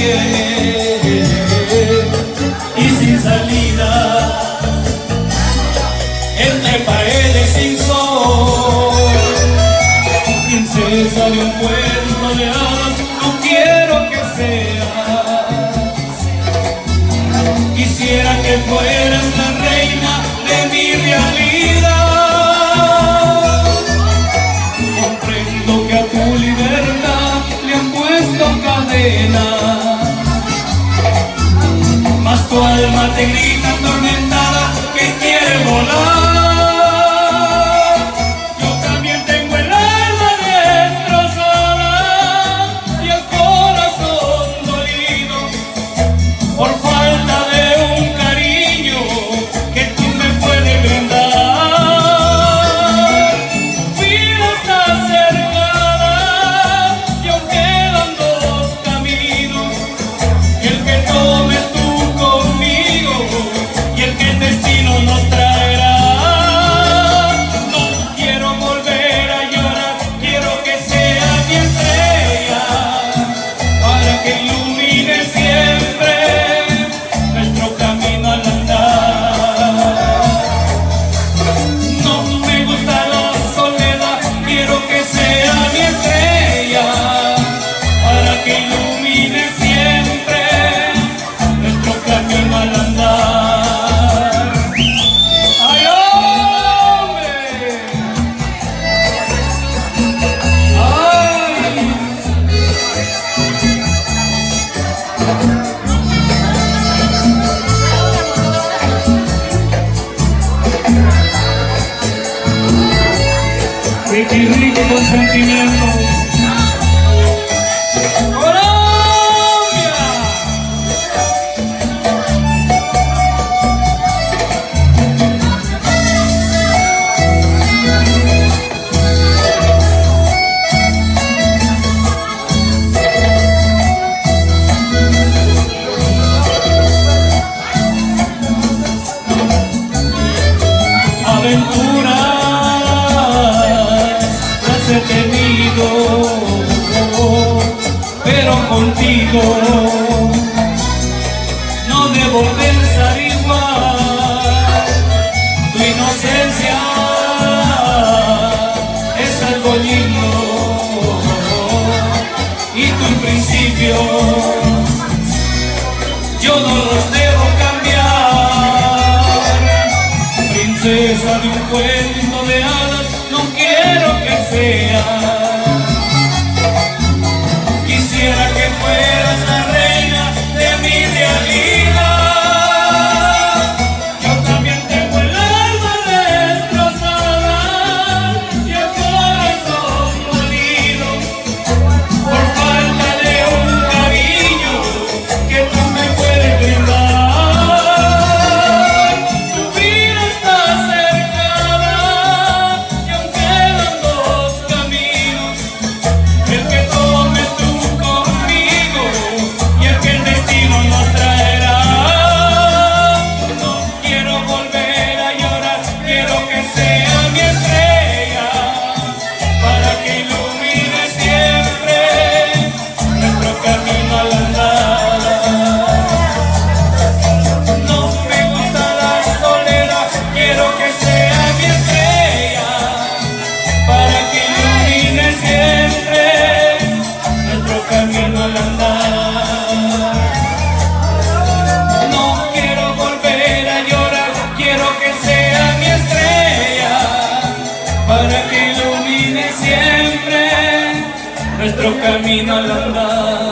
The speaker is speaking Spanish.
viene y sin salida, entre paredes sin sol. Princesa de un cuento de hadas, no quiero que seas. Quisiera que fueras la reina de mi realidad. Comprendo que a tu libertad le han puesto cadenas, mas tu alma te grita atormentada que quiere volar. Yo también tengo el alma destrozada y el corazón dolido por falta de un cariño que tú me puedes brindar. Vida está cercada y aún quedan dos caminos, el que tomes tú conmigo y el que el destino nos traerá. No quiero volver a llorar, quiero que sea mi estrella para que ilumine siempre nuestro camino al andar. No me gusta la soledad, quiero que sea mi estrella para que ilumine siempre nuestro camino al andar. ¡Ay, hombre! ¡Ay! Ricky, Ricky con sentimiento. ¡Colombia! Aventuras las he tenido, pero contigo no debo pensar igual. Tu inocencia es algo lindo y tus principios yo no los debo cambiar. Princesa de un cuento de hadas, no quiero que seas. Quisiera que fueras la reina de mi realidad. Yo también tengo el alma destrozada y el corazón dolido por falta de un cariño que tú me puedes brindar. Tu vida está cercada y aún quedan dos caminos, el que tomes tú conmigo y el que el destino nos traerá. No quiero volver a llorar, quiero que sea mi estrella para que ilumine siempre nuestro camino al andar. No me gusta la soledad, quiero que sea mi estrella para que ilumine siempre nuestro camino al andar. No quiero volver a llorar, quiero que sea mi estrella para que ilumine siempre nuestro camino al andar.